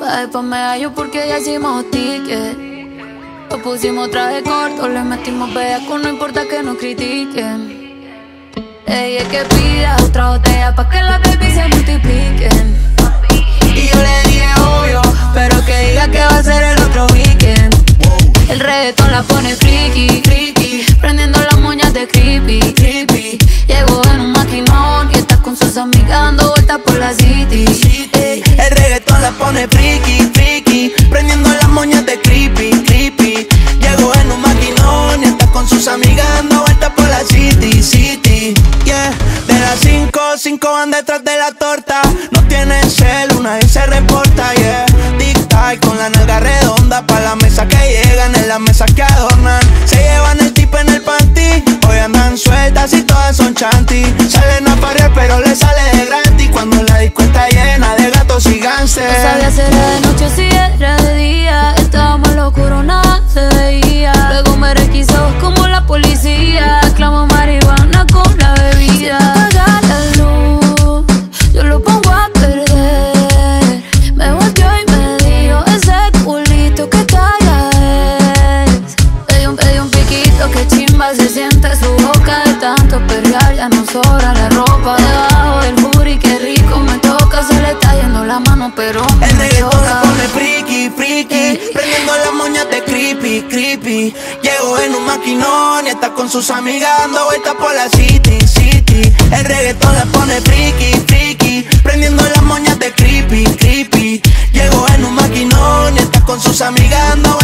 Después me hallo porque ya hicimos ticket. Lo pusimos traje corto, le metimos bellaco, no importa que nos critiquen. Ella es que pida otra botella pa' que las baby se multipliquen. Y yo le dije obvio, pero que diga que va a ser el otro weekend. El reggaetón la pone friki, friki, prendiendo las moñas de creepy, creepy. Llegó en un maquinón y está con sus amigas dando vueltas por la city. El reggaetón la pone friki, friki, prendiendo las moñas de creepy, creepy. Llegó en un maquinón y está con sus amigas dando vueltas por la city, city. Yeah, de las 5 van detrás de la torta. No tienen cel, nadie se reporta, yeah. Tic-tac con la nalga redonda, pa' la mesa que llegan, en la mesa que adornan. Se llevan el tip en el panty, hoy andan sueltas y todas son chanty. Salen a parear pero le sale de gratis, cuando la disco está llena de gatos y gánster. No sabía si era de noche o si era de día. Estábamos en lo oscuro, nada se veía. Luego me requisó como la policía. Clamo marihuana con la bebida. Apaga la luz, yo lo pongo a perder. Me volteó y me dijo, ese culito que talla es. Pedí un piquito, que chimba se siente su boca. De tanto perrear ya no sobra la ropa. Debajo del booty, qué rico me toca. Se le está yendo la mano pero me el reggaetón choca. la pone friki, friki, prendiendo las moñas de creepy, creepy. Llegó en un maquinón y está con sus amigas dando vueltas por la city, city. El reggaetón la pone friki, friki, prendiendo las moñas de creepy, creepy. Llegó en un maquinón y está con sus amigas dando vueltas